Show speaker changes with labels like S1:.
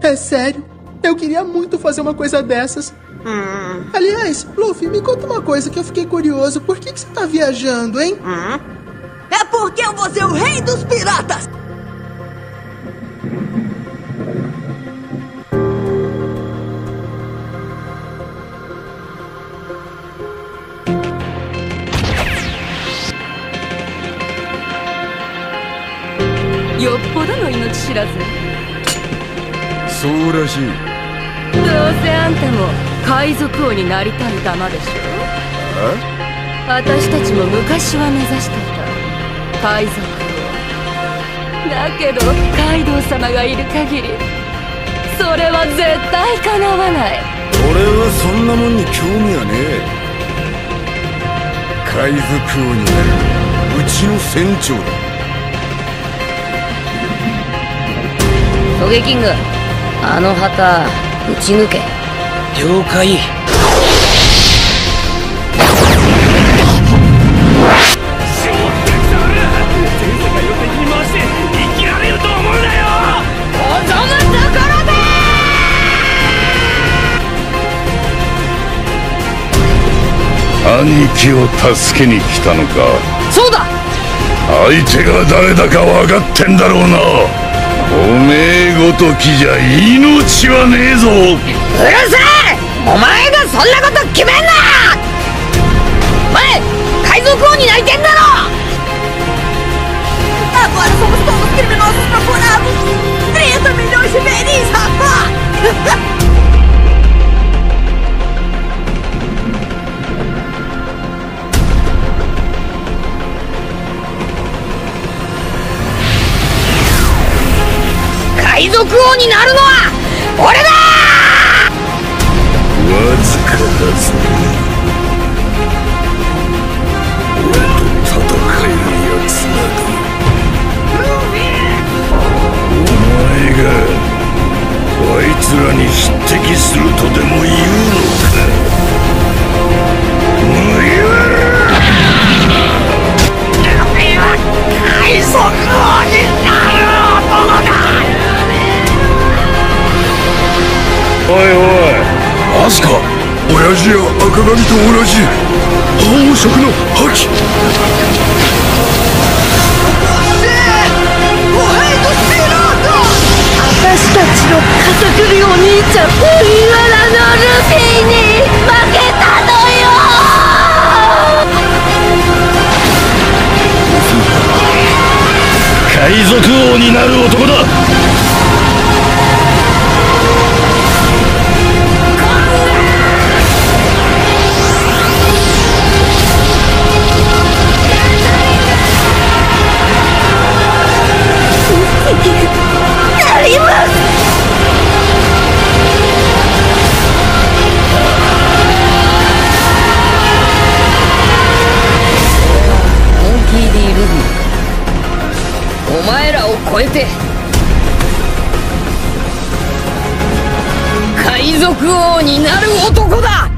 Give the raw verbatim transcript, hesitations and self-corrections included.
S1: É sério? Eu queria muito fazer uma coisa dessas.
S2: Hum.
S1: Aliás, Luffy, me conta uma coisa que eu fiquei curioso. Por que, que você tá viajando, hein?
S2: Hum? É porque eu vou ser o rei dos piratas!
S3: よっぽどの命知らず。
S4: そうらしい。
S3: どうせあんたも海賊王になりたい玉でしょ。
S4: え？
S3: 私たちも昔は目指していた海賊王だけど、カイドウ様がいる限りそれは絶対叶わない。
S4: 俺はそんなもんに興味はねえ。海賊王になるうちの船長だ。
S3: トゲキング、あの旗撃ち抜け。
S5: 了解。
S6: 兄貴を助けに来たのか。
S3: そうだ。
S6: 相手が誰だか分かってんだろうな。おめえごときじゃ命はねえぞ。
S3: うるせえ！お前がそんなこと決めんな！お前海賊王になりてんだろ！
S2: Agora somos todos criminosos procurados! trinta milhões de beris, rapaz!
S3: 海賊王になるのは俺だ！
S6: わずかだぞ。俺と戦えるやつなど。お前があいつらに匹敵するとでも言うのか。麦わら！俺は海賊王になる男だ！おいおい、アスカ、親父や赤髪と同じ宝飾の覇気。
S3: 私たちの肩首お兄ちゃん麦わらのルフィに負けたのよ。
S6: 海賊王になる男だ。
S3: お前らを超えて海賊王になる男だ！